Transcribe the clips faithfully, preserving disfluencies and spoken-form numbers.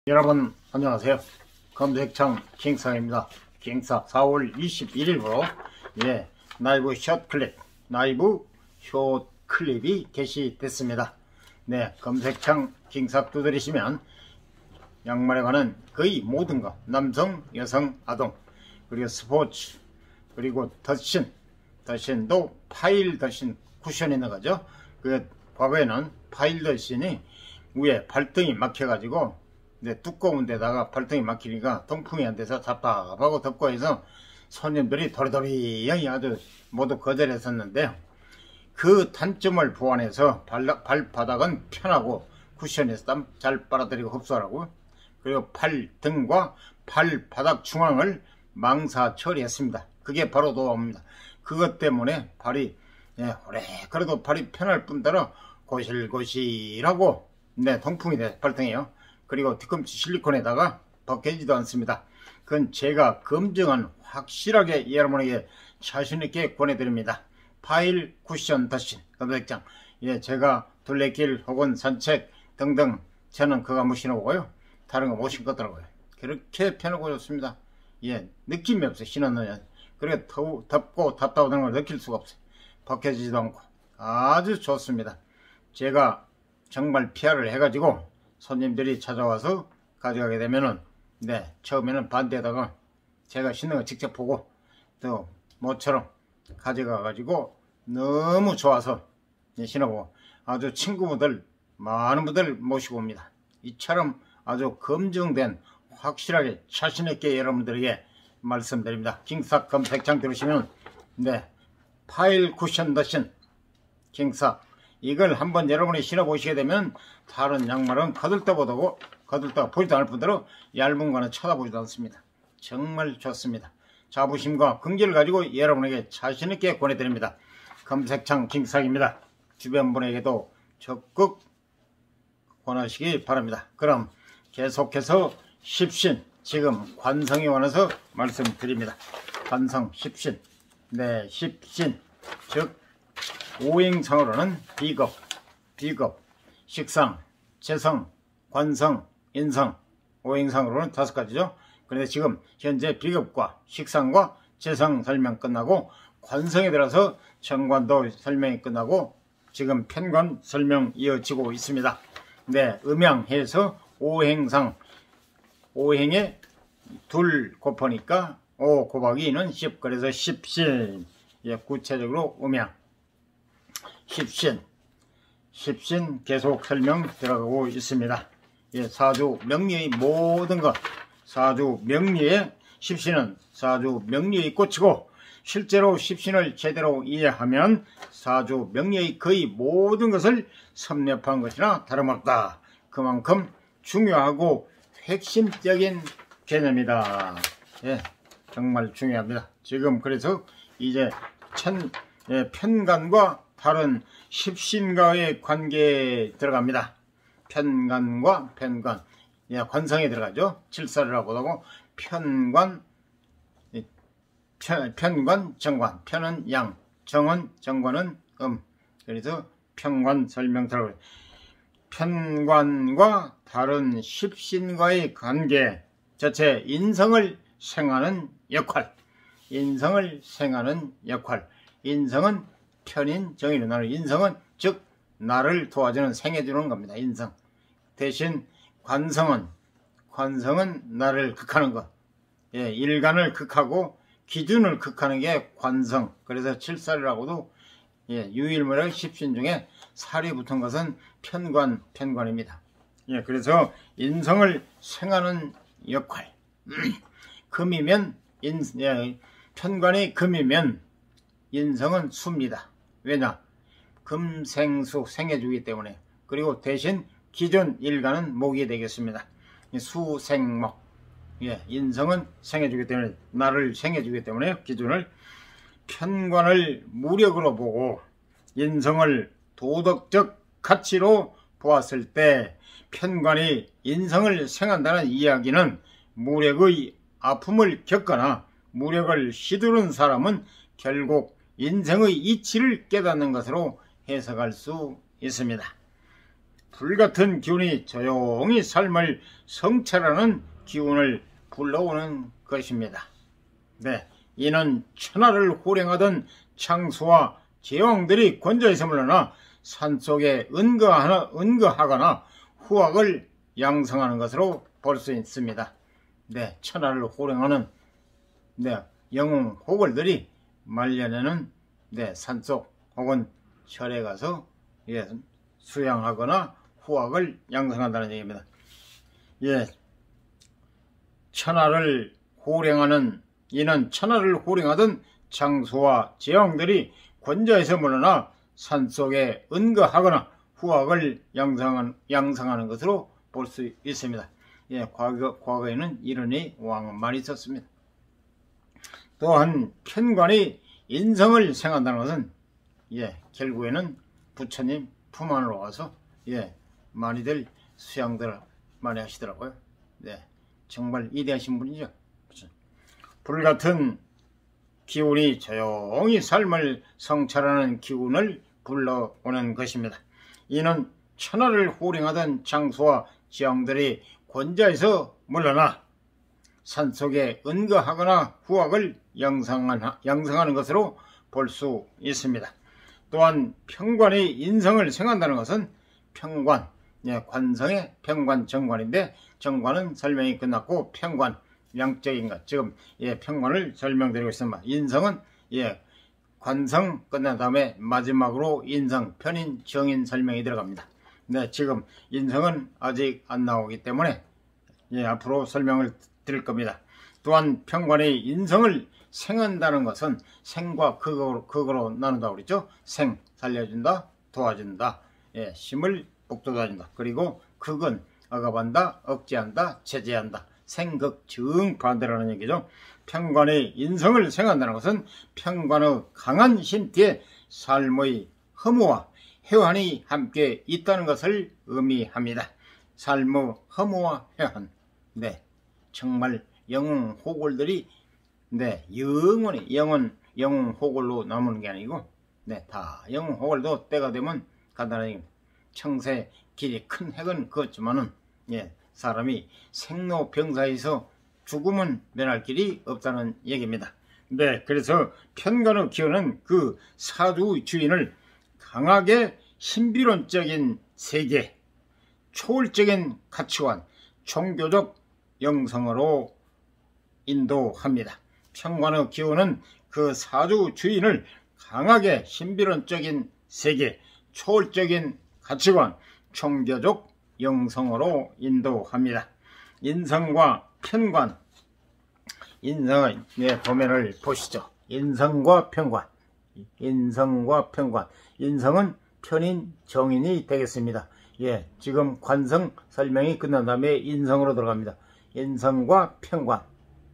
여러분 안녕하세요. 검색창 킹상입니다. 킹사 사월 이십일일부로 예 라이브 숏클립 라이브 숏클립이 게시됐습니다. 네, 검색창 킹사 두드리시면 양말에 관한 거의 모든 것, 남성, 여성, 아동, 그리고 스포츠, 그리고 더신, 더신도 파일 더신 쿠션이 있는 거죠. 그 과거에는 파일 더신이 위에 발등이 막혀가지고 네, 두꺼운 데다가 발등이 막히니까 통풍이 안 돼서 답답하고 덥고 해서 손님들이 도리도리 아주 모두 거절했었는데요. 그 단점을 보완해서 발, 발바닥은 편하고 쿠션에서 땀 잘 빨아들이고 흡수하라고, 그리고 팔등과 발바닥 중앙을 망사 처리했습니다. 그게 바로 노하우입니다. 그것 때문에 발이 예, 오래 그래도 발이 편할 뿐더러 고실고실하고 네, 통풍이 돼 발등이요. 그리고 뒤꿈치 실리콘에다가 벗겨지지도 않습니다. 그건 제가 검증한 확실하게 여러분에게 자신있게 권해드립니다. 파일 쿠션 더신 검색창, 예, 제가 둘레길 혹은 산책 등등 저는 그거 한번 신어보고요. 다른 거 못 신거더라고요. 그렇게 편하고 좋습니다. 예, 느낌이 없어요. 신었느냐. 그리고 더우, 덥고 답답하다는 걸 느낄 수가 없어요. 벗겨지지도 않고 아주 좋습니다. 제가 정말 피아르을 해가지고 손님들이 찾아와서 가져가게 되면은 네, 처음에는 반대에다가 제가 신는 거 직접 보고 또 모처럼 가져가 가지고 너무 좋아서 신어보고 아주 친구분들 많은 분들 모시고 옵니다. 이처럼 아주 검증된 확실하게 자신있게 여러분들에게 말씀드립니다. 킹사 검색창 들으시면 네, 파일 쿠션 더신 킹사 이걸 한번 여러분이 신어보시게 되면 다른 양말은 거들떠보고 거들떠 보지도 않을 뿐더러 얇은 거는 쳐다보지도 않습니다. 정말 좋습니다. 자부심과 긍지를 가지고 여러분에게 자신있게 권해드립니다. 검색창 킹삭입니다. 주변 분에게도 적극 권하시기 바랍니다. 그럼 계속해서 십신, 지금 관성에 관해서 말씀드립니다. 관성 십신, 네, 십신 즉 오행상으로는 비겁, 비겁, 식상, 재성, 관성, 인성, 오행상으로는 다섯 가지죠. 그런데 지금 현재 비겁과 식상과 재성 설명 끝나고 관성에 들어서 정관도 설명이 끝나고 지금 편관 설명 이어지고 있습니다. 네, 음양해서 오행상, 오행에 둘 곱하니까 오 곱하기 이는 십, 그래서 십신, 예, 구체적으로 음양 십신, 십신 계속 설명 들어가고 있습니다. 예, 사주 명리의 모든 것, 사주 명리의 십신은 사주 명리의 꽃이고 실제로 십신을 제대로 이해하면 사주 명리의 거의 모든 것을 섭렵한 것이나 다름없다. 그만큼 중요하고 핵심적인 개념이다. 예, 정말 중요합니다. 지금 그래서 이제 천, 예, 편관과 다른 십신과의 관계에 들어갑니다. 편관과 편관, 예, 관성에 들어가죠. 칠살이라고 하고 편관, 편, 편관, 정관, 편은 양, 정은, 정관은 음. 그래서 편관 설명 들어가요. 편관과 다른 십신과의 관계 자체, 인성을 생하는 역할, 인성을 생하는 역할, 인성은 편인 정의로 나는 인성은 즉 나를 도와주는 생해주는 겁니다. 인성 대신 관성은 관성은 나를 극하는 것, 예, 일간을 극하고 기준을 극하는 게 관성. 그래서 칠살이라고도 예, 유일무이하게 십신 중에 살이 붙은 것은 편관 편관입니다. 예, 그래서 인성을 생하는 역할. 금이면 인, 예, 편관이 금이면 인성은 수입니다. 왜냐? 금생수 생해주기 때문에. 그리고 대신 기존 일간은 목이 되겠습니다. 수생목, 예, 인성은 생해주기 때문에 나를 생해주기 때문에 기준을 편관을 무력으로 보고 인성을 도덕적 가치로 보았을 때 편관이 인성을 생한다는 이야기는 무력의 아픔을 겪거나 무력을 휘두른 사람은 결국 인생의 이치를 깨닫는 것으로 해석할 수 있습니다. 불같은 기운이 조용히 삶을 성찰하는 기운을 불러오는 것입니다. 네, 이는 천하를 호령하던 창수와 제왕들이 권좌에서 물러나 산속에 은거하나, 은거하거나 후학을 양성하는 것으로 볼 수 있습니다. 네, 천하를 호령하는 네, 영웅 호걸들이 말년에는 네, 산속 혹은 절에 가서 예, 수양하거나 후학을 양성한다는 얘기입니다. 예, 천하를 호령하는 이는 천하를 호령하던 장수와 제왕들이 권좌에서 물러나 산속에 은거하거나 후학을 양성하는, 양성하는 것으로 볼 수 있습니다. 예, 과거, 과거에는 이런 일이 왕만 있었습니다. 또한 편관이 인성을 생한다는 것은 예, 결국에는 부처님 품 안으로 와서 예, 많이들 수양들 많이 하시더라고요. 네, 정말 위대하신 분이죠. 불같은 기운이 조용히 삶을 성찰하는 기운을 불러오는 것입니다. 이는 천하를 호령하던 장수와 제왕들이 권좌에서 물러나 산속에 은거하거나 후학을 양성하는 것으로 볼 수 있습니다. 또한 평관이 인성을 생한다는 것은 평관, 예, 관성의 평관 정관인데 정관은 설명이 끝났고 평관, 양적인 것, 지금 예, 평관을 설명드리고 있습니다. 인성은 예, 관성 끝난 다음에 마지막으로 인성, 편인, 정인 설명이 들어갑니다. 네, 지금 인성은 아직 안 나오기 때문에 예, 앞으로 설명을 드릴 겁니다. 또한 평관이 인성을 생한다는 것은 생과 극으로, 극으로 나눈다고 그랬죠. 생, 살려준다, 도와준다, 예, 심을 북돋아준다. 그리고 극은 억압한다, 억제한다, 제재한다. 생극 정반대라는 얘기죠. 평관의 인성을 생한다는 것은 평관의 강한 힘뒤에 삶의 허무와 해환이 함께 있다는 것을 의미합니다. 삶의 허무와 해환, 네, 정말 영웅 호골들이 네, 영원히 영원 영웅 호골로 남는 게 아니고 네, 다 영웅 호골도 때가 되면 간다는 얘기입니다. 청세 길이 큰 핵은 그렇지만은 예, 사람이 생로병사에서 죽음은 면할 길이 없다는 얘기입니다. 네, 그래서 편관의 기운은 그 사주 주인을 강하게 신비론적인 세계, 초월적인 가치관, 종교적 영성으로 인도합니다. 편관의 기운은 그 사주 주인을 강하게 신비론적인 세계, 초월적인 가치관, 종교적 영성으로 인도합니다. 인성과 편관, 인성의 네, 도면을 보시죠. 인성과 편관, 인성과 편관, 인성은 편인, 정인이 되겠습니다. 예, 지금 관성 설명이 끝난 다음에 인성으로 들어갑니다. 인성과 편관,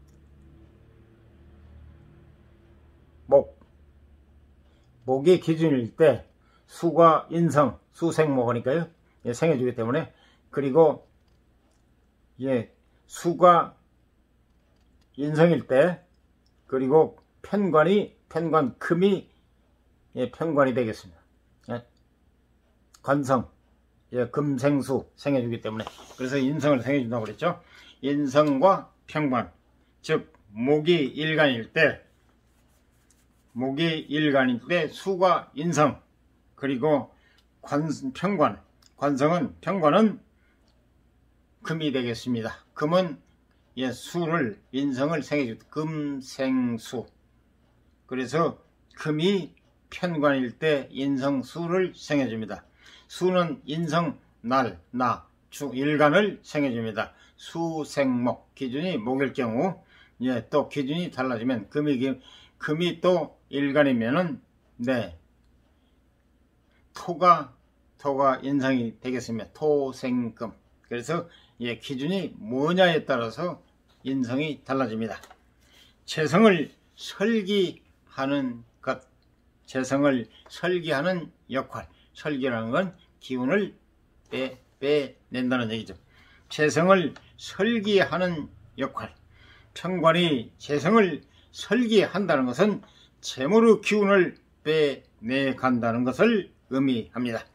목, 목이 기준일 때 수가 인성, 수생목이니까요. 예, 생해주기 때문에. 그리고 예, 수가 인성일 때, 그리고 편관이 편관 금이 예, 편관이 되겠습니다. 예, 관성, 예, 금생수 생해주기 때문에. 그래서 인성을 생해준다고 그랬죠. 인성과 편관, 즉 목이 일간일 때, 목이 일간일 때 수가 인성, 그리고 관, 편관, 관성은 편관은 금이 되겠습니다. 금은 예, 수를 인성을 생해주 금생수. 그래서 금이 편관일 때 인성수를 생해줍니다. 수는 인성 날, 나, 주, 일간을 생해줍니다. 수생목, 기준이 목일 경우 예, 또 기준이 달라지면 금이 금이 또 일간이면은 네, 토가 토가 인성이 되겠습니다. 토생금. 그래서 예, 기준이 뭐냐에 따라서 인성이 달라집니다. 재성을 설기하는 것, 재성을 설기하는 역할, 설기라는 건 기운을 빼, 빼낸다는 얘기죠. 재성을 설기하는 역할, 편관이 재성을 설기한다는 것은 재물의 기운을 빼내간다는 것을 의미합니다.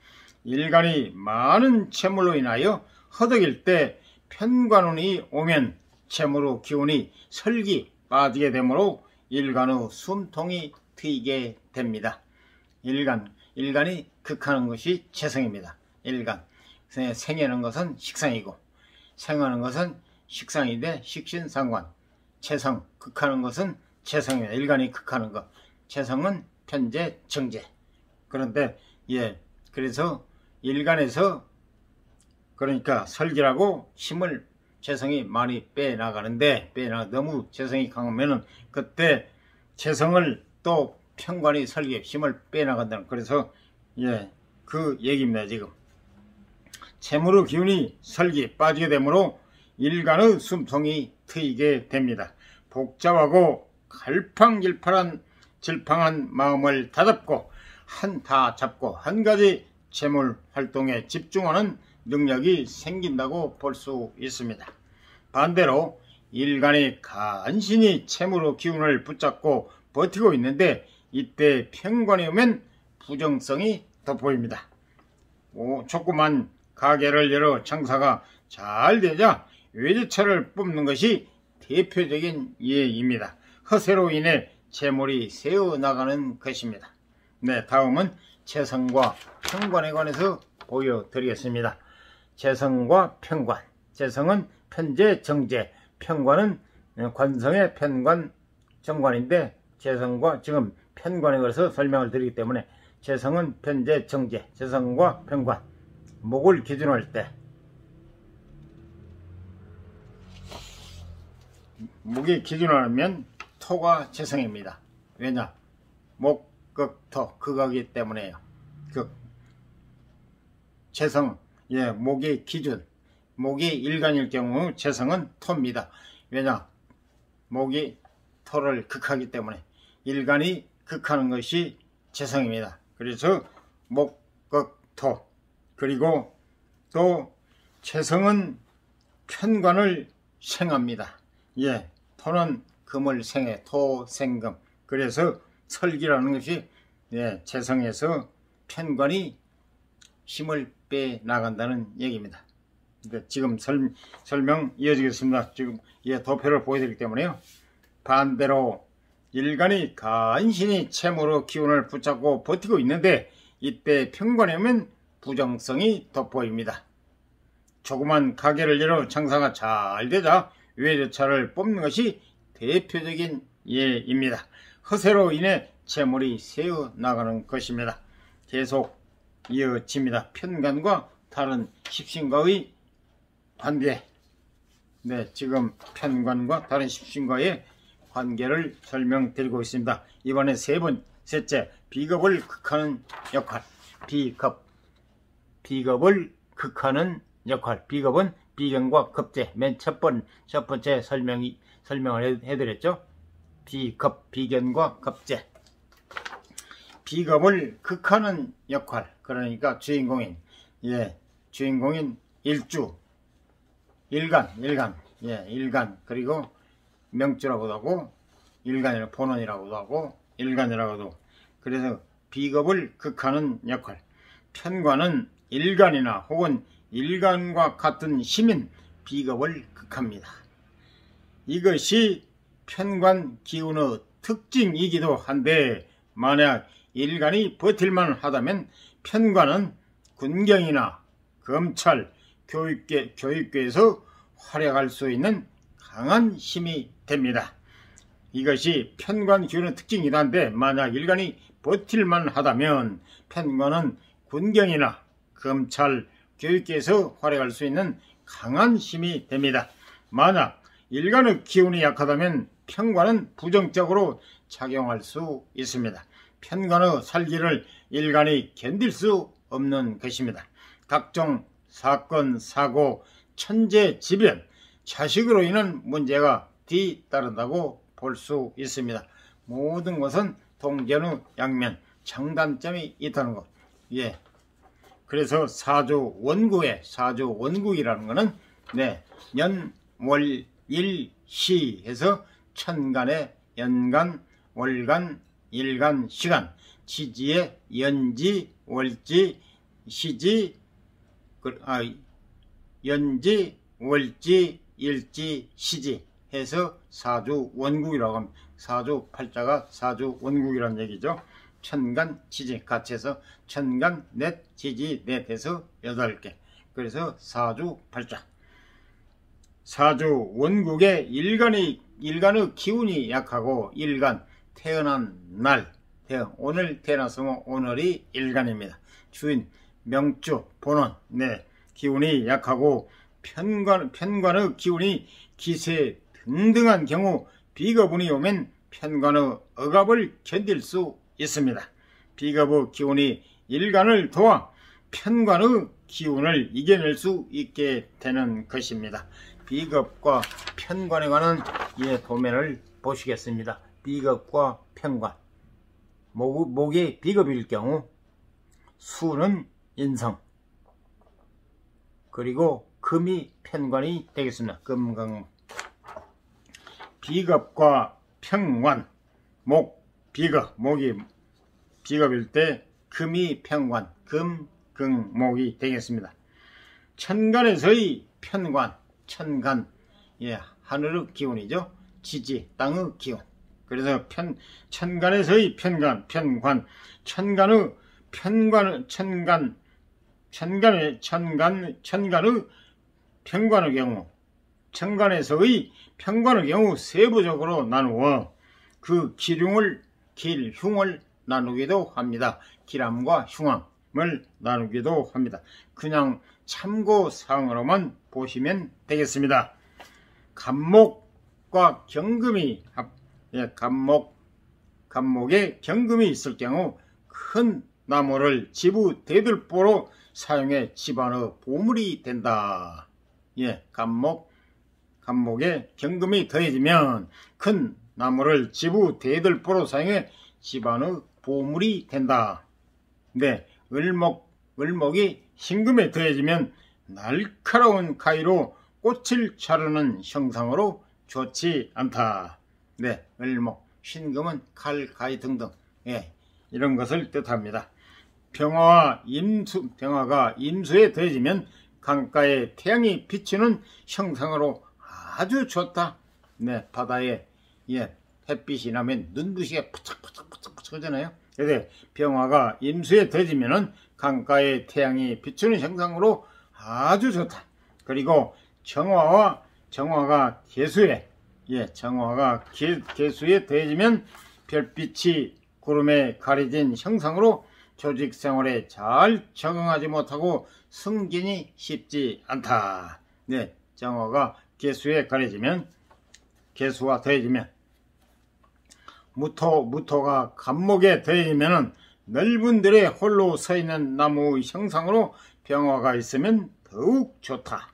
일간이 많은 채물로 인하여 허덕일 때 편관운이 오면 채무로 기운이 설기 빠지게 되므로 일간의 숨통이 트이게 됩니다. 일간, 일간이 극하는 것이 재성입니다. 일간, 생하는 것은 식상이고 생하는 것은 식상인데 식신상관, 재성, 극하는 것은 재성입니다. 일간이 극하는 것, 재성은 편재, 정재. 그런데 예, 그래서 일간에서 그러니까 설기라고 힘을 재성이 많이 빼나가는데 빼나 너무 재성이 강하면은 그때 재성을 또 편관이 설기에 힘을 빼나간다는, 그래서 예, 그 얘기입니다. 지금 채무의 기운이 설기에 빠지게 되므로 일간의 숨통이 트이게 됩니다. 복잡하고 갈팡질팡한 질팡한 마음을 다잡고 한타 잡고 한 가지 재물 활동에 집중하는 능력이 생긴다고 볼 수 있습니다. 반대로 일간이 간신히 채무의 기운을 붙잡고 버티고 있는데 이때 편관이 오면 부정성이 돋보입니다. 오, 조그만 가게를 열어 장사가 잘 되자 외제차를 뽑는 것이 대표적인 예입니다. 허세로 인해 재물이 새어나가는 것입니다. 네, 다음은 재성과 편관에 관해서 보여드리겠습니다. 재성과 편관. 재성은 편재, 정재, 편관은 관성의 편관, 정관인데 재성과 지금 편관에 관해서 설명을 드리기 때문에 재성은 편재, 정재, 재성과 편관. 목을 기준으로 할 때 목이 기준으로 하면 토가 재성입니다. 왜냐? 목, 극, 토, 극하기 때문에요. 극, 재성, 예, 목의 기준. 목이 일간일 경우 재성은 토입니다. 왜냐? 목이 토를 극하기 때문에 일간이 극하는 것이 재성입니다. 그래서 목, 극, 토. 그리고 또 재성은 편관을 생합니다. 예, 토는 금을 생해, 토, 생금. 그래서 설기라는 것이 예, 재성에서 편관이 힘을 빼 나간다는 얘기입니다. 지금 설, 설명 이어지겠습니다. 지금 예, 도표를 보여드리기 때문에요. 반대로 일간이 간신히 채무로 기운을 붙잡고 버티고 있는데 이때 편관이 오면 부정성이 돋보입니다. 조그만 가게를 열어 장사가 잘 되자 외제차를 뽑는 것이 대표적인 예입니다. 허세로 인해 재물이 새어 나가는 것입니다. 계속 이어집니다. 편관과 다른 십신과의 관계. 네, 지금 편관과 다른 십신과의 관계를 설명드리고 있습니다. 이번에 세 번째, 비겁을 극하는 역할. 비겁. 비겁을 극하는 역할. 비겁은 비견과 겁재. 맨 첫 번, 첫 번째 설명이, 설명을 해드렸죠. 비겁, 비견과 겁재. 비겁을 극하는 역할. 그러니까 주인공인, 예, 주인공인 일주, 일간, 일간, 예, 일간. 그리고 명주라고도 하고, 일간이라고, 본원이라고도 하고, 일간이라고도. 그래서 비겁을 극하는 역할. 편관은 일간이나 혹은 일간과 같은 힘인 비겁을 극합니다. 이것이 편관 기운의 특징이기도 한데 만약 일간이 버틸만 하다면 편관은 군경이나 검찰, 교육계, 교육계에서 활약할 수 있는 강한 힘이 됩니다. 이것이 편관 기운의 특징이긴 한데 만약 일간이 버틸만 하다면 편관은 군경이나 검찰, 교육계에서 활약할 수 있는 강한 힘이 됩니다. 만약 일간의 기운이 약하다면 편관은 부정적으로 작용할 수 있습니다. 편관의 살기를 일간이 견딜 수 없는 것입니다. 각종 사건, 사고, 천재지변, 자식으로 인한 문제가 뒤따른다고 볼 수 있습니다. 모든 것은 동전의 양면, 장단점이 있다는 것. 예. 그래서 사주 원국에, 사주 원국이라는 것은 네, 연, 월, 일, 시 해서 천간에 연간, 월간, 일간, 시간, 지지에 연지, 월지, 시지, 아, 연지, 월지, 일지, 시지 해서 사주 원국이라고 합니다. 사주 팔자가 사주 원국이라는 얘기죠. 천간, 지지 같이 해서 천간, 넷, 지지, 넷 해서 여덟 개. 그래서 사주 팔자. 사주 원국의 일간의, 일간의 기운이 약하고 일간, 태어난 날, 태어, 오늘 태어났으면 오늘이 일간입니다. 주인, 명주, 본원, 네, 기운이 약하고 편관, 편관의 기운이 기세 등등한 경우 비겁운이 오면 편관의 억압을 견딜 수 있습니다. 비겁의 기운이 일간을 도와 편관의 기운을 이겨낼 수 있게 되는 것입니다. 비겁과 편관에 관한 예, 도면을 보시겠습니다. 비겁과 편관. 목, 목이 비겁일 경우 수는 인성, 그리고 금이 편관이 되겠습니다. 금강. 비겁과 편관. 목, 비겁, 목이 비겁일 때 금이 편관, 금, 금, 목이 되겠습니다. 천간에서의 편관, 천간, 예, 하늘의 기운이죠. 지지, 땅의 기운. 그래서 편, 천간에서의 편간, 편관, 천간의 편관, 천간, 천간의, 천간, 천간의 편관의 경우, 천간에서의 편관의 경우 세부적으로 나누어 그 기흉을, 길흉을 나누기도 합니다. 기람과 흉함을 나누기도 합니다. 그냥 참고사항으로만 보시면 되겠습니다. 간목과 경금이, 예, 간목, 간목에 경금이 있을 경우 큰 나무를 지부 대들보로 사용해 집안의 보물이 된다. 예, 간목, 간목에 경금이 더해지면 큰 나무를 지부 대들보로 사용해 집안의 보물이 된다. 네, 을목, 을목이 신금에 더해지면 날카로운 가위로 꽃을 자르는 형상으로 좋지 않다. 네, 을목, 신금은 칼, 가위 등등, 예, 이런 것을 뜻합니다. 병화와 임수, 병화가 임수에 더해지면 강가에 태양이 비치는 형상으로 아주 좋다. 네, 바다에, 예, 햇빛이 나면 눈부시게 푸짝푸짝푸짝푸짝 하잖아요. 그래서 병화가 임수에 더해지면은 강가에 태양이 비추는 형상으로 아주 좋다. 그리고 정화와 정화가 개수에, 예, 정화가 개, 개수에 더해지면 별빛이 구름에 가려진 형상으로 조직 생활에 잘 적응하지 못하고 승진이 쉽지 않다. 네, 정화가 개수에 가려지면, 개수와 더해지면, 무토, 무토가 간목에 더해지면은 넓은 들에 홀로 서 있는 나무의 형상으로 병화가 있으면 더욱 좋다.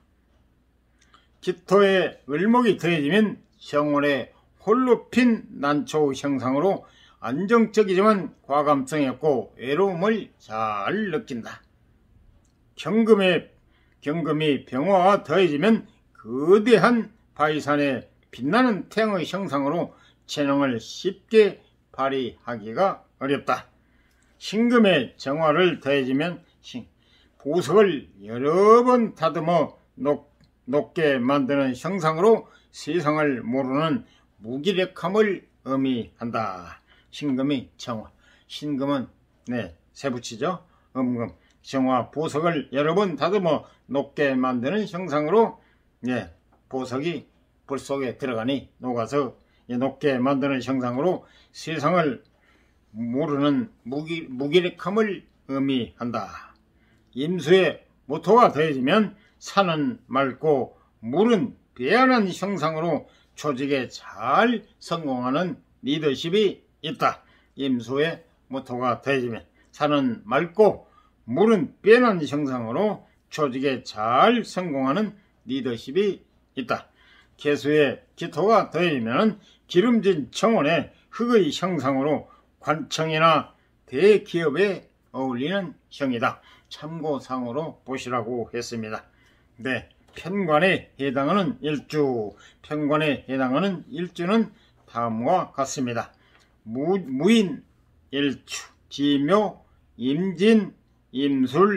기토에 을목이 더해지면 정원에 홀로 핀 난초 형상으로 안정적이지만 과감성이 없고 외로움을 잘 느낀다. 경금에, 경금이 병화와 더해지면 거대한 바위산에 빛나는 태양의 형상으로 재능을 쉽게 발휘하기가 어렵다. 신금에 정화를 더해지면 보석을 여러 번 다듬어 높, 높게 만드는 형상으로 세상을 모르는 무기력함을 의미한다. 신금이 정화, 신금은 네, 세붙이죠. 음금, 정화, 보석을 여러 번 다듬어 높게 만드는 형상으로, 네, 보석이 불 속에 들어가니 녹아서 높게 만드는 형상으로 세상을 모르는 무기, 무기력함을 의미한다. 임수에 모토가 더해지면 산은 맑고 물은 배안한 형상으로 조직에 잘 성공하는 리더십이 있다. 임수에 모토가 더해지면 산은 맑고 물은 배안한 형상으로 조직에 잘 성공하는 리더십이 있다. 개수에 기토가 더해지면 기름진 정원에 흙의 형상으로 관청이나 대기업에 어울리는 형이다. 참고상으로 보시라고 했습니다. 네, 편관에 해당하는 일주, 편관에 해당하는 일주는 다음과 같습니다. 무, 무인, 일추, 지묘, 임진, 임술,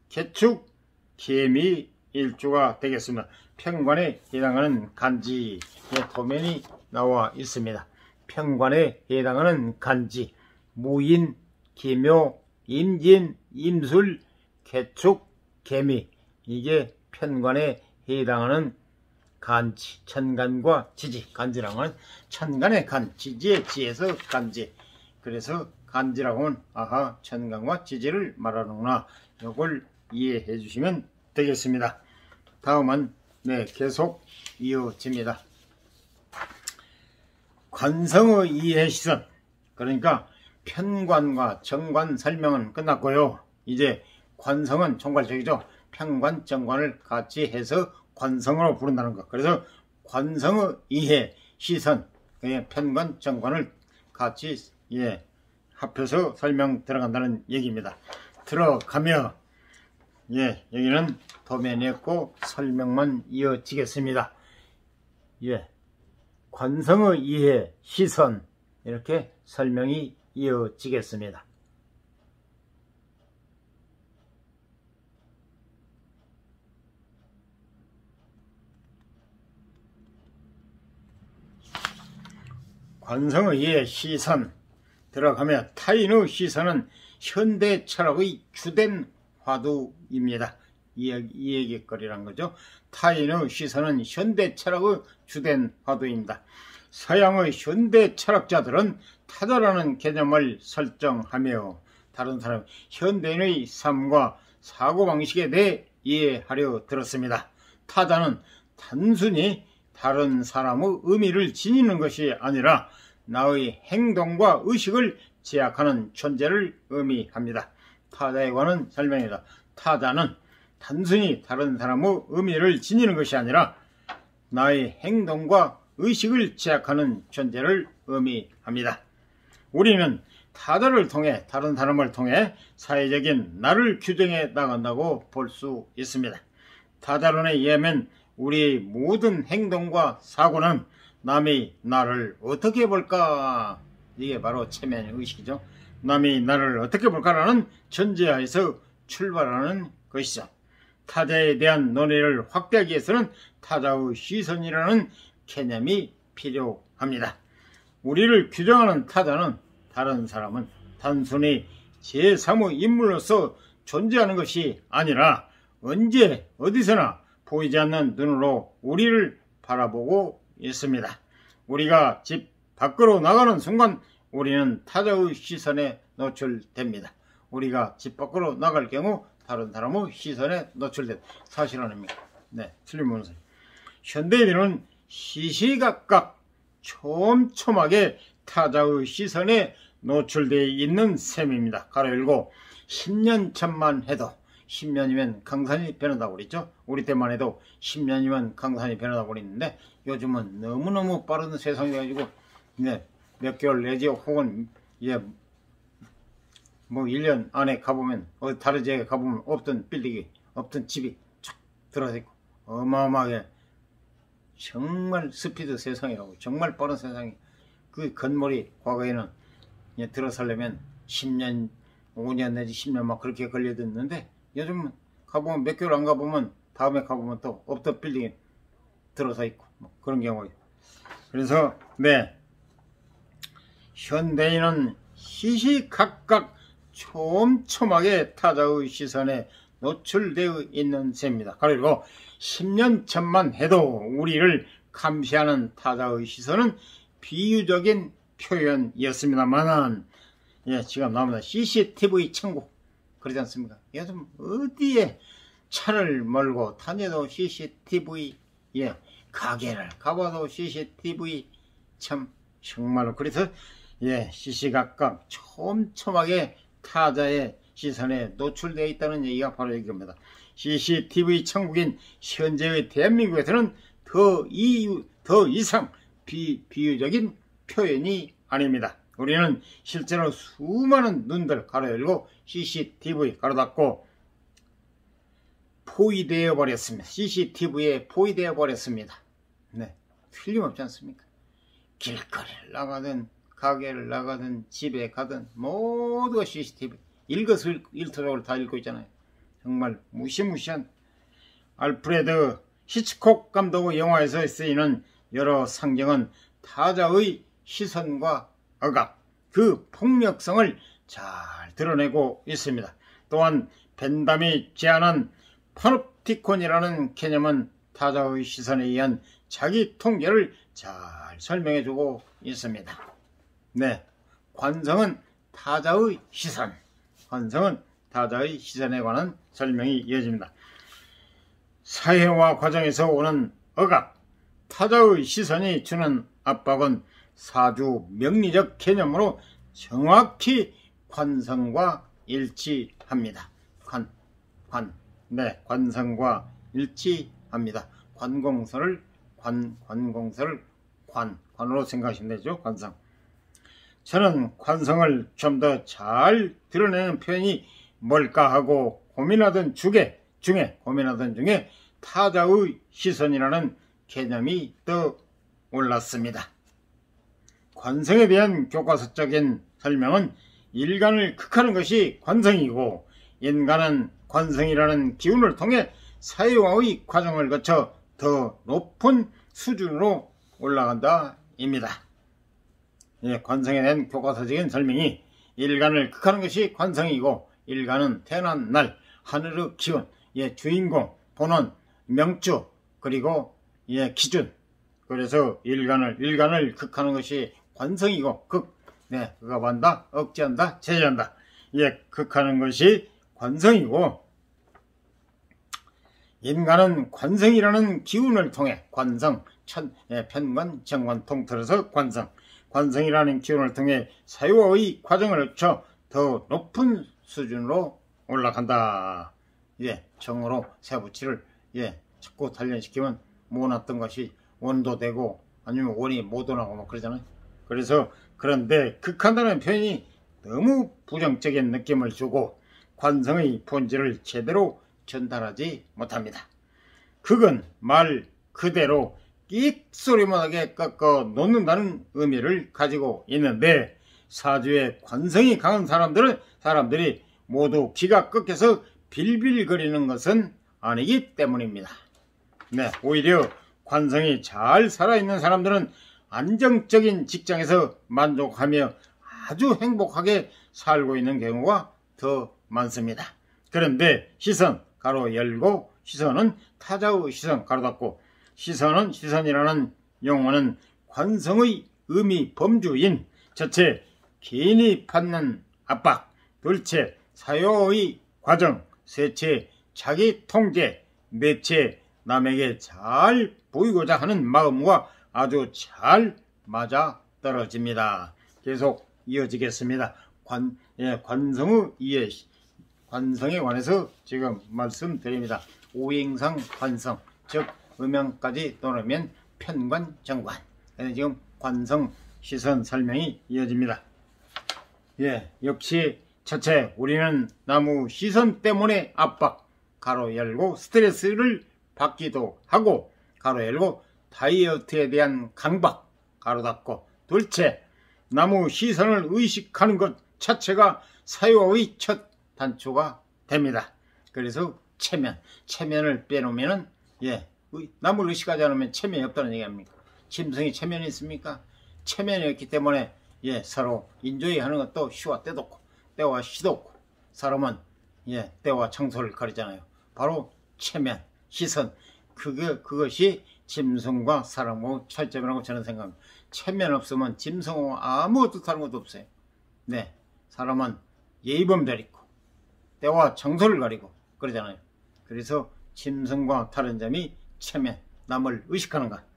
개축, 개미 일주가 되겠습니다. 편관에 해당하는 간지의 도면이 나와 있습니다. 편관에 해당하는 간지, 무인, 기묘, 임진, 임술, 개축, 개미, 이게 편관에 해당하는 간지, 천간과 지지, 간지랑은 천간의 간, 지지의 지에서 간지. 그래서 간지라고 하면 아하, 천간과 지지를 말하는구나. 이걸 이해해 주시면 되겠습니다. 다음은 네, 계속 이어집니다. 관성의 이해 시선, 그러니까 편관과 정관 설명은 끝났고요. 이제 관성은 총괄적이죠. 편관, 정관을 같이 해서 관성으로 부른다는 것. 그래서 관성의 이해 시선, 편관, 정관을 같이 예, 합해서 설명 들어간다는 얘기입니다. 들어가며 예, 여기는 도면이 없고 설명만 이어지겠습니다. 예, 관성의 이해 시선, 이렇게 설명이 이어지겠습니다. 관성의 이해 시선 들어가며 타인의 시선은 현대 철학의 주된 화두입니다. 이 얘기거리란 거죠. 타인의 시선은 현대 철학의 주된 화두입니다. 서양의 현대 철학자들은 타자라는 개념을 설정하며 다른 사람 현대인의 삶과 사고방식에 대해 이해하려 들었습니다. 타자는 단순히 다른 사람의 의미를 지니는 것이 아니라 나의 행동과 의식을 제약하는 존재를 의미합니다. 타자에 관한 설명입니다. 타자는 단순히 다른 사람의 의미를 지니는 것이 아니라 나의 행동과 의식을 제약하는 존재를 의미합니다. 우리는 타자를 통해 다른 사람을 통해 사회적인 나를 규정해 나간다고 볼 수 있습니다. 타자론에 의하면 우리의 모든 행동과 사고는 남이 나를 어떻게 볼까, 이게 바로 체면 의식이죠. 남이 나를 어떻게 볼까라는 전제하에서 출발하는 것이죠. 타자에 대한 논의를 확대하기 위해서는 타자의 시선이라는 개념이 필요합니다. 우리를 규정하는 타자는 다른 사람은 단순히 제삼의 인물로서 존재하는 것이 아니라 언제 어디서나 보이지 않는 눈으로 우리를 바라보고 있습니다. 우리가 집 밖으로 나가는 순간 우리는 타자의 시선에 노출됩니다. 우리가 집 밖으로 나갈 경우 다른 사람의 시선에 노출된 사실 아닙니까? 네, 틀림없는 소리. 현대인은 시시각각 촘촘하게 타자의 시선에 노출되어 있는 셈입니다. 가로 열고 십 년 전만 해도 십 년이면 강산이 변한다고 그랬죠. 우리 때만 해도 십 년이면 강산이 변한다고 그랬는데 요즘은 너무너무 빠른 세상이 가지고 네, 몇 개월 내지 혹은 예, 뭐 일 년 안에 가보면 어디 다른 지역에 가보면 없던 빌딩이 없던 집이 쫙 들어서 있고 어마어마하게 정말 스피드 세상이라고 정말 빠른 세상이 그 건물이 과거에는 예, 들어서려면 십 년 오 년 내지 십 년 막 그렇게 걸려졌는데 요즘 가보면 몇 개월 안 가보면 다음에 가보면 또 없던 빌딩이 들어서 있고 뭐 그런 경우에 그래서 네 현대인은 시시각각 촘촘하게 타자의 시선에 노출되어 있는 셈입니다. 그리고 십 년 전만 해도 우리를 감시하는 타자의 시선은 비유적인 표현이었습니다만 예, 지금 나옵니다. 씨씨티비 천국 그러지 않습니까? 요즘 어디에 차를 몰고 다녀도 씨씨티비 예, 가게를 가봐도 씨씨티비 참 정말로 그래서 예, 시시각각 촘촘하게 타자의 시선에 노출되어 있다는 얘기가 바로 이겁니다. 씨씨티비 천국인 현재의 대한민국에서는 더, 이, 더 이상 비, 비유적인 표현이 아닙니다. 우리는 실제로 수많은 눈들 가로 열고 씨씨티비 가로 닫고 포위되어 버렸습니다. 씨씨티비에 포위되어 버렸습니다. 네, 틀림없지 않습니까? 길거리를 나가든 가게를 나가든 집에 가든 모두가 씨씨티비 일거수일투족을 다 읽고 있잖아요. 정말 무시무시한 알프레드 히치콕 감독의 영화에서 쓰이는 여러 상징은 타자의 시선과 억압, 그 폭력성을 잘 드러내고 있습니다. 또한 벤담이 제안한 파놉티콘이라는 개념은 타자의 시선에 의한 자기 통제를 잘 설명해주고 있습니다. 네, 관성은 타자의 시선, 관성은 타자의 시선에 관한 설명이 이어집니다. 사회화 과정에서 오는 억압, 타자의 시선이 주는 압박은 사주 명리적 개념으로 정확히 관성과 일치합니다. 관, 관, 네, 관성과 일치합니다. 관공서를 관, 관공서를 관, 관으로 생각하시면 되죠. 관성. 저는 관성을 좀 더 잘 드러내는 표현이 뭘까 하고 고민하던 중에, 중에 고민하던 중에 타자의 시선이라는 개념이 떠올랐습니다. 관성에 대한 교과서적인 설명은 일간을 극하는 것이 관성이고 인간은 관성이라는 기운을 통해 사회화의 과정을 거쳐 더 높은 수준으로 올라간다 입니다. 예, 관성에 대한 교과서적인 설명이 일간을 극하는 것이 관성이고 일간은 태어난 날 하늘의 기운, 예, 주인공, 본원, 명주, 그리고 예, 기준. 그래서 일간을 일간을 극하는 것이 관성이고 극, 네, 억압한다, 억제한다, 제재한다. 예, 극하는 것이 관성이고 인간은 관성이라는 기운을 통해 관성, 천, 예, 편관, 정관 통틀어서 관성, 관성이라는 기운을 통해 사유의 과정을 거쳐 더 높은 수준으로 올라간다. 예, 정으로 세부치를 예, 자꾸 단련시키면 모았던 것이 원도 되고 아니면 원이 모도나고 뭐 그러잖아요. 그래서 그런데 극한다는 표현이 너무 부정적인 느낌을 주고 관성의 본질을 제대로 전달하지 못합니다. 극은 말 그대로 끽 소리 못하게 꺾어 놓는다는 의미를 가지고 있는데 사주에 관성이 강한 사람들은 사람들이 모두 기가 꺾여서 빌빌거리는 것은 아니기 때문입니다. 네, 오히려 관성이 잘 살아있는 사람들은 안정적인 직장에서 만족하며 아주 행복하게 살고 있는 경우가 더 많습니다. 그런데 시선 가로 열고 시선은 타자의 시선 가로 닫고 시선은 시선이라는 용어는 관성의 의미 범주인 첫째 개인이 받는 압박, 둘째 사유의 과정, 셋째 자기 통제, 넷째 남에게 잘 보이고자 하는 마음과 아주 잘 맞아 떨어집니다. 계속 이어지겠습니다. 관, 예, 관성의 이해, 관성에 관해서 지금 말씀드립니다. 오행상 관성, 즉 음양까지 떠나면 편관, 정관. 지금 관성, 시선 설명이 이어집니다. 예, 역시 첫째, 우리는 나무 시선 때문에 압박, 가로 열고 스트레스를 받기도 하고, 가로 열고 다이어트에 대한 강박, 가로 닫고, 둘째, 나무 시선을 의식하는 것 자체가 사유의 첫 단초가 됩니다. 그래서 체면, 체면을 빼놓으면은, 예, 남을 의식하지 않으면 체면이 없다는 얘기 아닙니까? 짐승이 체면이 있습니까? 체면이 없기 때문에, 예, 서로 인조이 하는 것도 시와 때도 없고, 때와 시도 없고, 사람은, 예, 때와 청소를 가리잖아요. 바로 체면, 시선, 그게, 그것이 짐승과 사람하고 차이점이라고 저는 생각합니다. 체면 없으면 짐승하고 아무것도 다른 것도 없어요. 네, 사람은 예의범들 있고, 때와 청소를 가리고, 그러잖아요. 그래서 짐승과 다른 점이 체면, 남을 의식하는 것.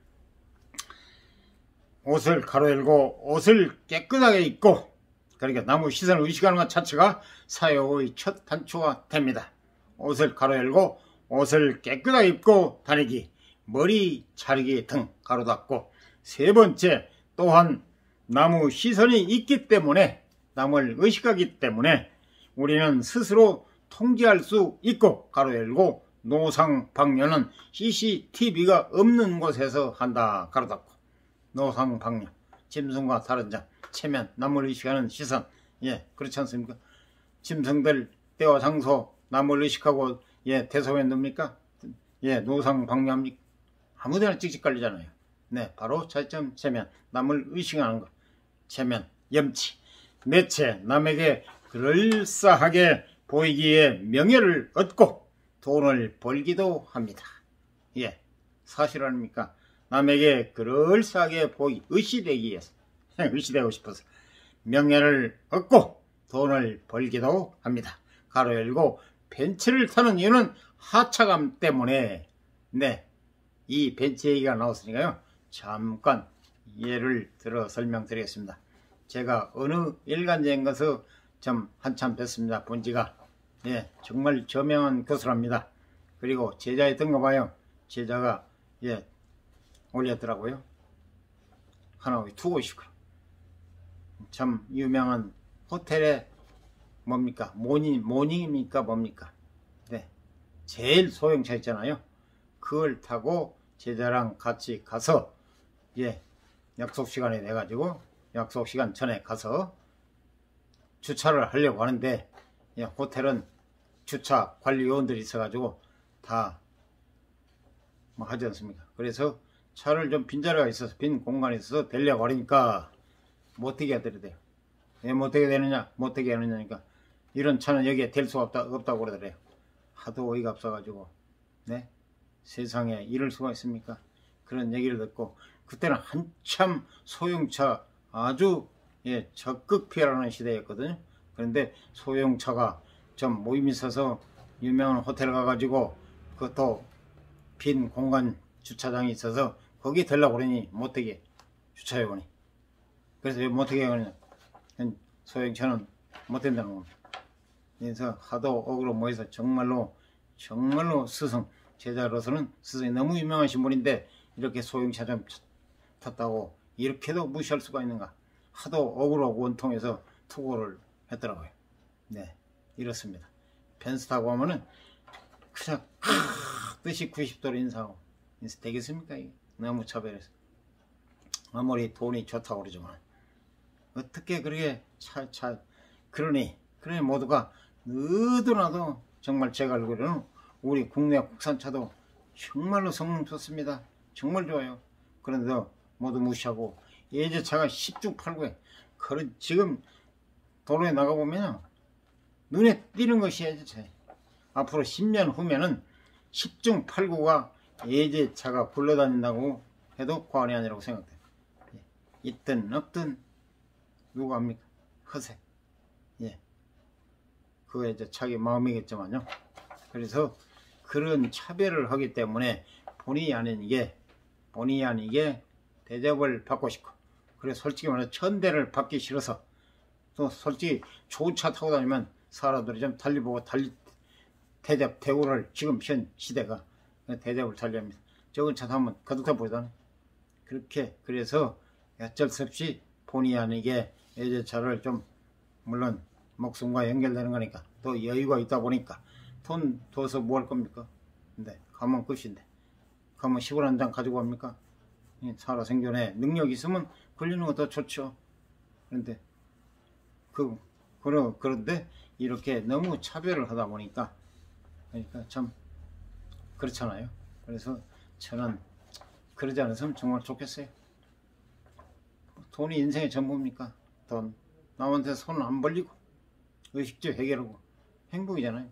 옷을 가로 열고 옷을 깨끗하게 입고 그러니까 나무 시선을 의식하는 것 자체가 사유의 첫 단초가 됩니다. 옷을 가로 열고 옷을 깨끗하게 입고 다니기, 머리 자르기 등 가로 닫고. 세 번째, 또한 나무 시선이 있기 때문에, 남을 의식하기 때문에 우리는 스스로 통제할 수 있고, 가로 열고 노상방뇨는 씨씨티비가 없는 곳에서 한다, 가로 닫고. 노상방뇨, 짐승과 다른 점, 체면, 남을 의식하는 시선, 예, 그렇지 않습니까? 짐승들 때와 장소 남을 의식하고 예 대소에 넣습니까? 예 노상 방뇨합니까? 아무데나 찍찍 걸리잖아요. 네, 바로 차이점 체면, 남을 의식하는 것, 체면, 염치, 넷째, 남에게 그럴싸하게 보이기에 명예를 얻고 돈을 벌기도 합니다. 예, 사실 아닙니까? 남에게 그럴싸하게 보이, 의시되기 위해서, 의시되고 싶어서 명예를 얻고 돈을 벌기도 합니다. 가로 열고 벤츠를 타는 이유는 하차감 때문에. 네, 이 벤츠 얘기가 나왔으니까요. 잠깐 예를 들어 설명드리겠습니다. 제가 어느 일간지인 것을 좀 한참 됐습니다. 본지가. 예, 정말 저명한 교수랍니다. 그리고 제자였던가 봐요. 제자가 예 올렸더라고요. 하나의 투고시고 참 유명한 호텔에 뭡니까? 모닝, 모닝입니까? 뭡니까? 네, 제일 소형차 있잖아요. 그걸 타고 제자랑 같이 가서 예 약속 시간에 내 가지고 약속 시간 전에 가서 주차를 하려고 하는데 예, 호텔은 주차 관리 요원들이 있어 가지고 다 뭐 하지 않습니까? 그래서 차를 좀 빈자리가 있어서 빈 공간에 있어서 대려고 하니까 못되게 해드려야 돼요. 왜 못되게 되느냐? 못되게 하느냐니까 이런 차는 여기에 댈 수가 없다, 없다고 그러더래요. 하도 어이가 없어가지고 네? 세상에 이럴 수가 있습니까? 그런 얘기를 듣고 그때는 한참 소형차 아주 예, 적극 피하라는 시대였거든요. 그런데 소형차가 좀 모임이 있어서 유명한 호텔 가가지고 그것도 빈 공간 주차장이 있어서 거기 되려고 그러니 못되게 주차요원이. 그래서 왜 못되게 하느냐? 소형차는 못된다는 겁니다. 그래서 하도 억울로 모여서 정말로 정말로 스승 제자로서는 스승이 너무 유명하신 분인데 이렇게 소형차 좀 탔다고 이렇게도 무시할 수가 있는가? 하도 억울하고 원통해서 투고를 했더라고요. 네, 이렇습니다. 벤츠 타고 하면은 그냥 뜻이 구십 도로 인사하고 되겠습니까? 이게? 너무 차별해서 아무리 돈이 좋다고 그러지만 어떻게 그렇게 차, 차 그러니 그러니 모두가 너도나도 정말 제가 알기로는 우리 국내 국산차도 정말로 성능 좋습니다. 정말 좋아요. 그런데도 모두 무시하고 예제차가 십중 팔구에 그런 지금 도로에 나가보면 눈에 띄는 것이 예제차예요. 앞으로 십 년 후면은 십중 팔구가 예제차가 굴러다닌다고 해도 과언이 아니라고 생각돼요. 있든 없든 누가 합니까? 허세. 예. 그거 이제 자기 마음이겠지만요. 그래서 그런 차별을 하기 때문에 본의 아니게 본의 아니게 대접을 받고 싶고, 그래 솔직히 말해서 천대를 받기 싫어서, 또 솔직히 좋은 차 타고 다니면 사람들이 좀 달리보고 달리 대접 대우를 지금 현 시대가 대접을 달리합니다. 적은 차 타면 거두터 보잖아요. 그렇게 그래서 어쩔 수 없이 본의 아니게 예제차를 좀 물론 목숨과 연결되는 거니까 또 여유가 있다 보니까 돈 둬서 뭐 할 겁니까? 근데 가면 끝인데 가면 시골 한 장 가지고 갑니까? 살아 생존에 능력 있으면 걸리는 것도 좋죠. 그런데 그 그러, 그런데 이렇게 너무 차별을 하다 보니까 그러니까 참 그렇잖아요. 그래서 저는 그러지 않았으면 정말 좋겠어요. 돈이 인생의 전부입니까? 돈 남한테 손 안 벌리고 의식주 해결하고 행복이잖아요.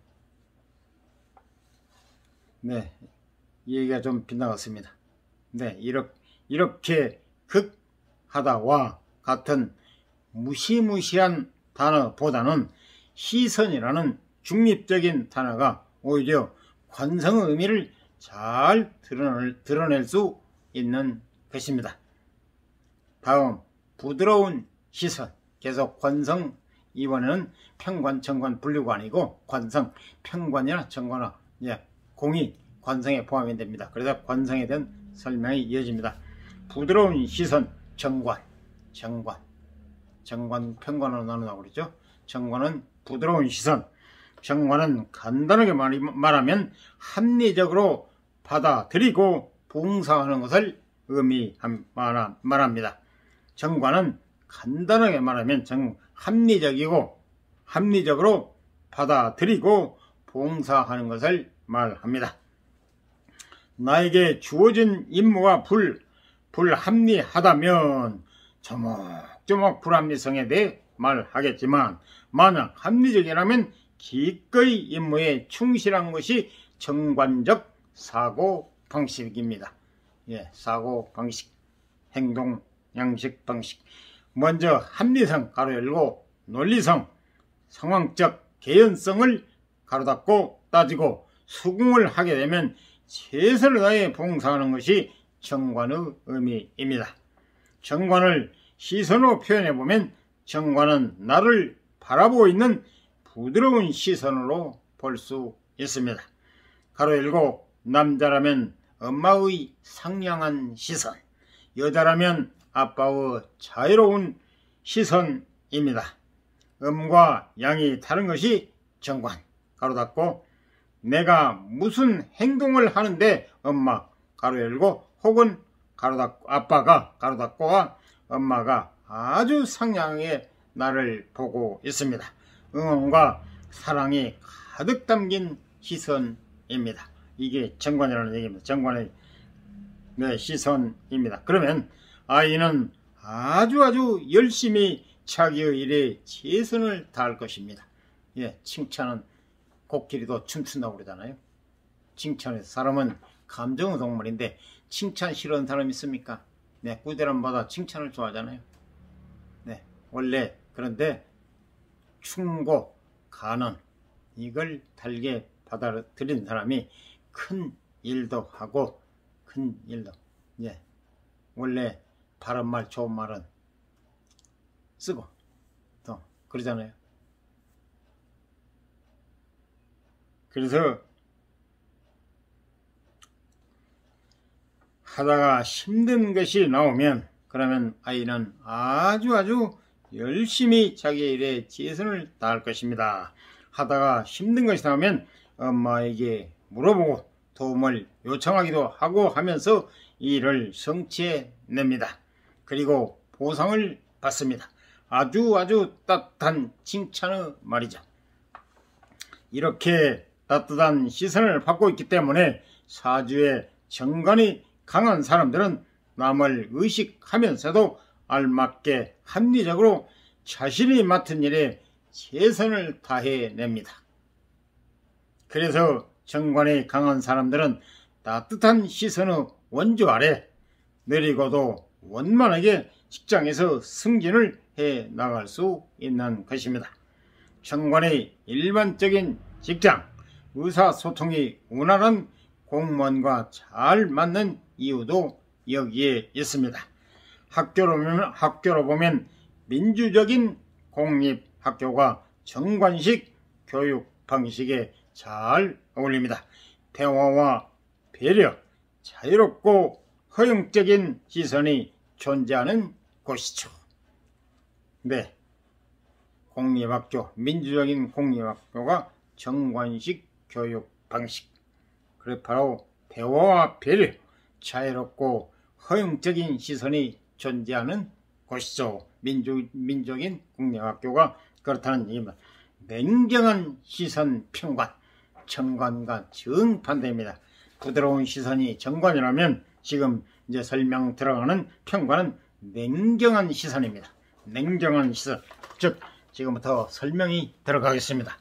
네, 이 얘기가 좀 빗나갔습니다. 네, 이렇게, 이렇게 극하다와 같은 무시무시한 단어보다는 시선이라는 중립적인 단어가 오히려 관성의 의미를 잘 드러낼, 드러낼 수 있는 것입니다. 다음, 부드러운 시선. 계속 관성, 이번에는 평관, 정관 분류가 아니고 관성, 평관이나 정관화, 예, 공이 관성에 포함이 됩니다. 그래서 관성에 대한 설명이 이어집니다. 부드러운 시선, 정관, 정관, 정관, 평관으로 나눈다고 그러죠. 정관은 부드러운 시선, 정관은 간단하게 말하면 합리적으로 받아들이고 봉사하는 것을 의미합니다. 정관은 간단하게 말하면 정, 합리적이고 합리적으로 받아들이고 봉사하는 것을 말합니다. 나에게 주어진 임무가 불, 불합리하다면 조목조목 불합리성에 대해 말하겠지만, 만약 합리적이라면 기꺼이 임무에 충실한 것이 정관적 사고 방식입니다. 예, 사고 방식, 행동 양식 방식. 먼저 합리성 가로 열고 논리성, 상황적 개연성을 가로 닫고 따지고 수긍을 하게 되면 최선을 다해 봉사하는 것이 정관의 의미입니다. 정관을 시선으로 표현해 보면, 정관은 나를 바라보고 있는 부드러운 시선으로 볼 수 있습니다. 가로 열고 남자라면 엄마의 상냥한 시선, 여자라면 아빠의 자유로운 시선입니다. 음과 양이 다른 것이 정관 가로 닫고, 내가 무슨 행동을 하는데 엄마 가로 열고 혹은 가로 닫고, 아빠가 가로 닫고가 엄마가 아주 상냥하게 나를 보고 있습니다. 응원과 사랑이 가득 담긴 시선입니다. 이게 정관이라는 얘기입니다. 정관의 네, 시선입니다. 그러면 아이는 아주 아주 열심히 자기의 일에 최선을 다할 것입니다. 예, 칭찬은 코끼리도 춤춘다고 그러잖아요. 칭찬해서, 사람은 감정의 동물인데 칭찬 싫어하는 사람 있습니까? 네, 꾸대람마다 칭찬을 좋아하잖아요. 네, 원래. 그런데 충고, 간언, 이걸 달게 받아들인 사람이 큰 일도 하고 큰 일도, 예, 원래 바른 말 좋은 말은 쓰고 또 그러잖아요. 그래서 하다가 힘든 것이 나오면, 그러면 아이는 아주 아주 열심히 자기 일에 최선을 다할 것입니다. 하다가 힘든 것이 나오면 엄마에게 물어보고 도움을 요청하기도 하고 하면서 일을 성취해냅니다. 그리고 보상을 받습니다. 아주 아주 따뜻한 칭찬의 말이죠. 이렇게 따뜻한 시선을 받고 있기 때문에 사주에 정관이 강한 사람들은 남을 의식하면서도 알맞게 합리적으로 자신이 맡은 일에 최선을 다해냅니다. 그래서 정관이 강한 사람들은 따뜻한 시선의 원조 아래 느리고도 원만하게 직장에서 승진을 해 나갈 수 있는 것입니다. 정관의 일반적인 직장, 의사소통이 원활한 공무원과 잘 맞는 이유도 여기에 있습니다. 학교로 보면, 학교로 보면 민주적인 공립학교가 정관식 교육 방식에 잘 어울립니다. 대화와 배려, 자유롭고 허용적인 시선이 존재하는 곳이죠. 네, 공립학교, 민주적인 공립학교가 정관식 교육 방식. 그래 바로 대화와 배려, 자유롭고 허용적인 시선이 존재하는 곳이죠. 민주, 민족인 공립학교가 그렇다는 얘기입니다. 냉정한 시선 평관, 정관과 정반대입니다. 부드러운 시선이 정관이라면 지금 이제 설명 들어가는 평관은 냉정한 시선입니다. 냉정한 시선, 즉 지금부터 설명이 들어가겠습니다.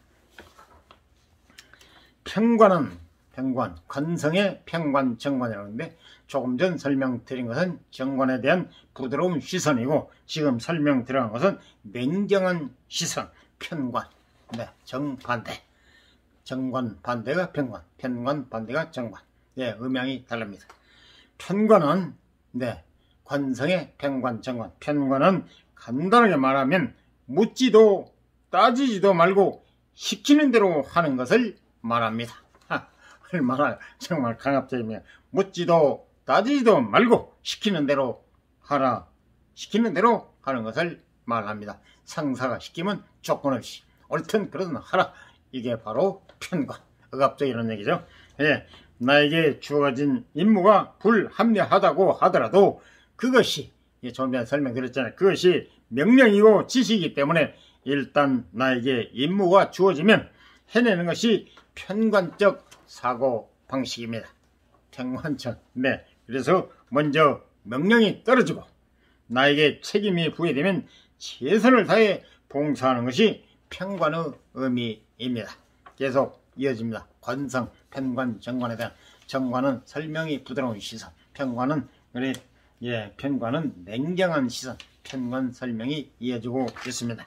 평관은 평관, 관성의 평관, 정관이라는데, 조금 전 설명드린 것은 정관에 대한 부드러운 시선이고, 지금 설명 들어간 것은 냉정한 시선, 편관. 네, 정반대. 정관 반대가 평관, 편관 반대가 정관. 네, 음양이 다릅니다. 편관은 네, 관성의 평관, 정관. 편관은 간단하게 말하면 묻지도 따지지도 말고 시키는 대로 하는 것을 말합니다. 얼마나 정말 강압적이며, 묻지도 따지지도 말고 시키는 대로 하라, 시키는 대로 하는 것을 말합니다. 상사가 시키면 조건 없이 옳든 그러든 하라. 이게 바로 편관, 억압적이라는 얘기죠. 예, 나에게 주어진 임무가 불합리하다고 하더라도 그것이, 좀 전에 설명드렸잖아요. 그것이 명령이고 지시이기 때문에 일단 나에게 임무가 주어지면 해내는 것이 편관적 사고 방식입니다. 편관적. 네. 그래서 먼저 명령이 떨어지고 나에게 책임이 부여되면 최선을 다해 봉사하는 것이 편관의 의미입니다. 계속 이어집니다. 관성, 편관, 정관에 대한 정관은 설명이 부드러운 시선, 편관은 그래 예, 편관은 냉정한 시선, 편관 설명이 이어지고 있습니다.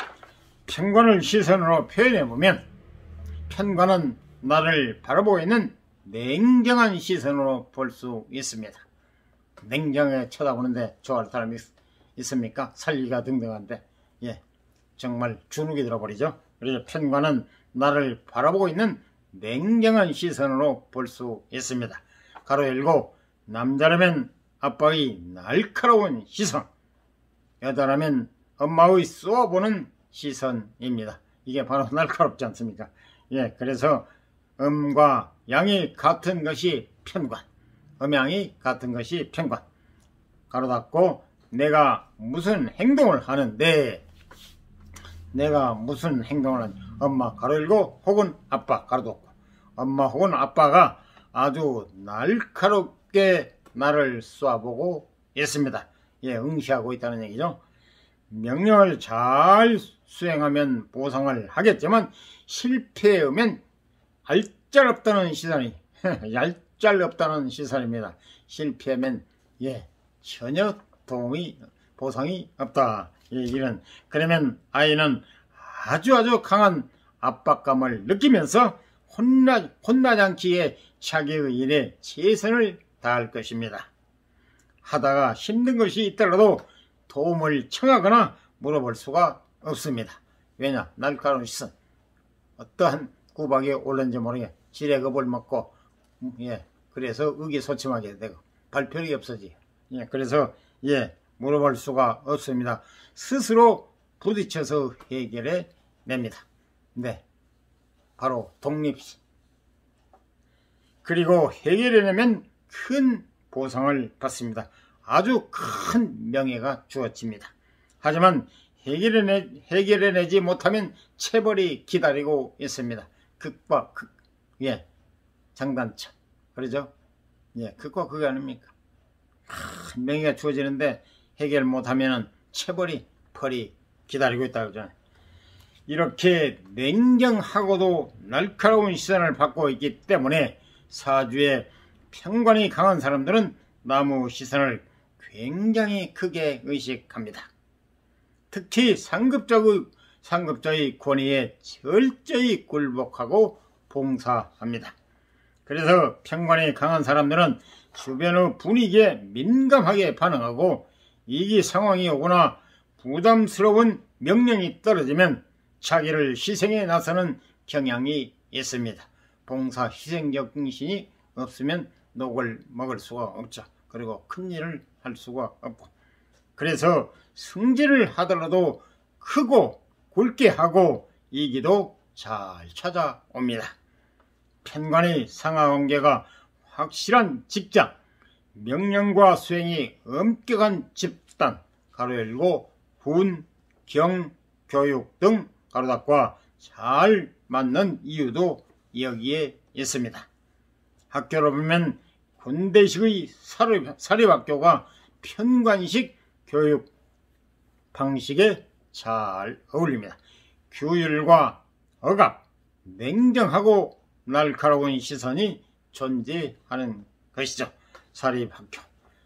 편관을 시선으로 표현해 보면 편관은 나를 바라보고 있는 냉정한 시선으로 볼 수 있습니다. 냉정하게 쳐다보는데 좋아할 사람이 있, 있습니까? 살기가 등등한데 예, 정말 주눅이 들어버리죠. 그래서 편관은 나를 바라보고 있는 냉정한 시선으로 볼 수 있습니다. 가로 열고 남자라면 아빠의 날카로운 시선, 여자라면 엄마의 쏘아보는 시선입니다. 이게 바로 날카롭지 않습니까? 예, 그래서 음과 양이 같은 것이 편관, 음양이 같은 것이 편관. 가로 닫고 내가 무슨 행동을 하는데 내가 무슨 행동을 하는지 엄마 가로 열고 혹은 아빠 가로 닫고 엄마 혹은 아빠가 아주 날카롭게 나를 쏘아보고 있습니다. 예, 응시하고 있다는 얘기죠. 명령을 잘 수행하면 보상을 하겠지만 실패하면 알짤없다는 시선이 얄짤없다는 시선입니다. 실패하면 예, 전혀 도움이 보상이 없다. 예, 이런 그러면 아이는 아주 아주 강한 압박감을 느끼면서 혼나, 혼나지 않기에 자기의 일에 최선을 다할 것입니다. 하다가 힘든 것이 있더라도 도움을 청하거나 물어볼 수가 없습니다. 왜냐? 날카로운 시선. 어떠한 구박이 올는지 모르게 지레겁을 먹고 예, 그래서 의기소침하게 되고 발표력이 없어지. 예, 그래서 예, 물어볼 수가 없습니다. 스스로 부딪혀서 해결해 냅니다. 네, 바로 독립심. 그리고 해결해내면 큰 보상을 받습니다. 아주 큰 명예가 주어집니다. 하지만 해결해내, 해결해내지 못하면 체벌이 기다리고 있습니다. 극과 극, 예, 장단점. 그러죠? 예, 극과 극이 아닙니까? 큰 명예가 주어지는데 해결 못하면 체벌이, 벌이 기다리고 있다고 하잖아요. 이렇게 냉정하고도 날카로운 시선을 받고 있기 때문에 사주에 편관이 강한 사람들은 나무 시선을 굉장히 크게 의식합니다. 특히 상급자의, 상급자의 권위에 철저히 굴복하고 봉사합니다. 그래서 편관이 강한 사람들은 주변의 분위기에 민감하게 반응하고 이기 상황이 오거나 부담스러운 명령이 떨어지면 자기를 희생에 나서는 경향이 있습니다. 봉사 희생적 정신이 없으면 녹을 먹을 수가 없죠. 그리고 큰 일을 할 수가 없고. 그래서 승진을 하더라도 크고 굵게 하고 이기도 잘 찾아옵니다. 편관의 상하관계가 확실한 직장, 명령과 수행이 엄격한 집단, 가로 열고 군, 경, 교육 등 가로 닫고 잘 맞는 이유도 여기에 있습니다. 학교로 보면 군대식의 사립, 사립학교가 편관식 교육 방식에 잘 어울립니다. 규율과 억압, 냉정하고 날카로운 시선이 존재하는 것이죠. 사립학교.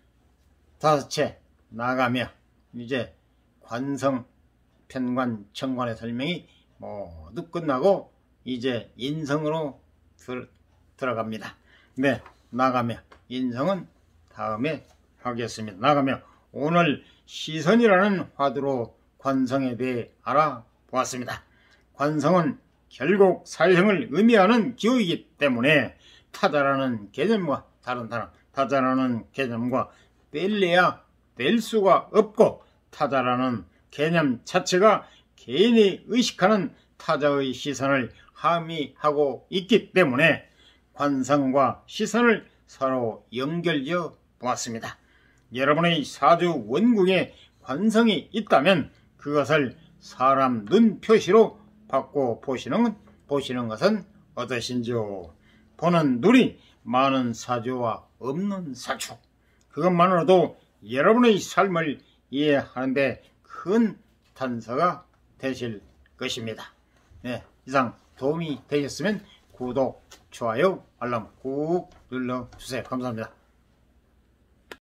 다섯째, 나가며 이제 관성, 편관, 정관의 설명이 모두 끝나고 이제 인성으로 들, 들어갑니다. 네, 나가며 인성은 다음에 하겠습니다. 나가며 오늘 시선이라는 화두로 관성에 대해 알아보았습니다. 관성은 결국 사회성을 의미하는 기호이기 때문에 타자라는 개념과 다른 사람, 타자라는 개념과 뗄래야 뗄 수가 없고 타자라는 개념 자체가 개인이 의식하는 타자의 시선을 함의하고 있기 때문에 관성과 시선을 서로 연결지어 보았습니다. 여러분의 사주 원궁에 관성이 있다면 그것을 사람 눈 표시로 바꿔 보시는, 보시는 것은 어떠신지요? 보는 눈이 많은 사주와 없는 사주, 그것만으로도 여러분의 삶을 이해하는데 큰 단서가 되실 것입니다. 네, 이상 도움이 되셨으면 구독, 좋아요, 알람 꾹 눌러주세요. 감사합니다.